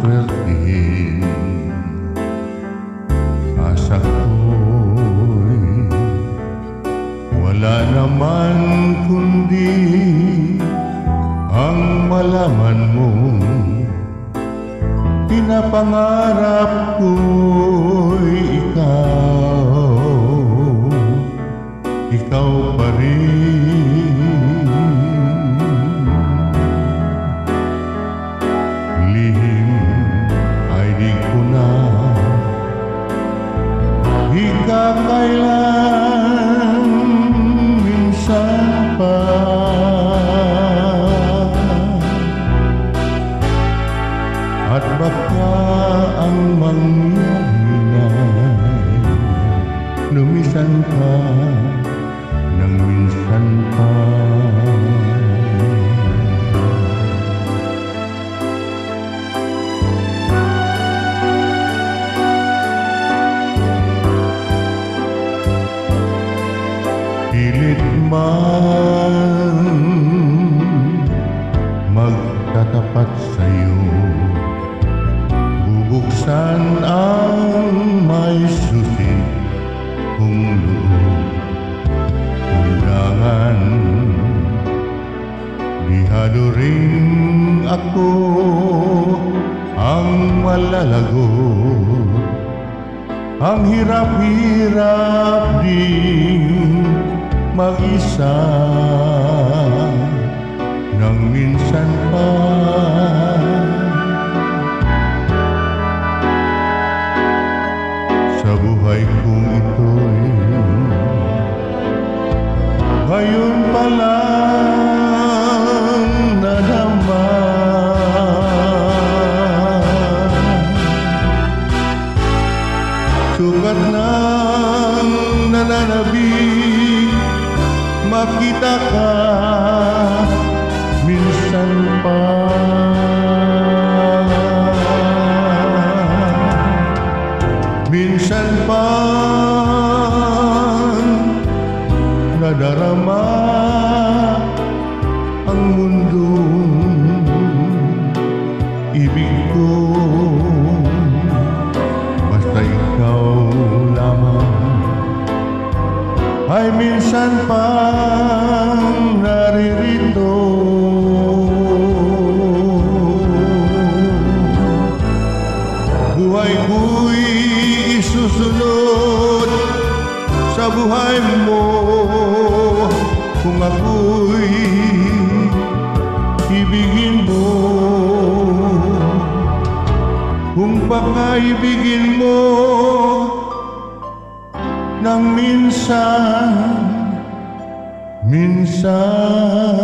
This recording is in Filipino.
swertihin. Asa ko'y wala naman kundi ang malaman mo. Pinapangarap ko'y ikaw pa rin. Lihim ay di ko na ikakailan minsan pa. At baka ang mangyahinay lumisan ka ng minsan pa. Pilit man magtatapat sa'yo, bubuksan ang may susi kong loob. Undangan, bihado rin ako ang malalagot. Ang hirap-hirap din mag-isa nang minsan pa. Sa buhay kong ito'y ngayon pa lang nadama. Sugat ng nananabik makita ka minsan pa. Minsan pa nadarama ang mundong ibig ko. Basta ikaw lamang ay minsan pang naririto. Buhay ko'y isusunod sa buhay mo kung ako'y ibigin mo. Kung pakaibigin mo ng minsan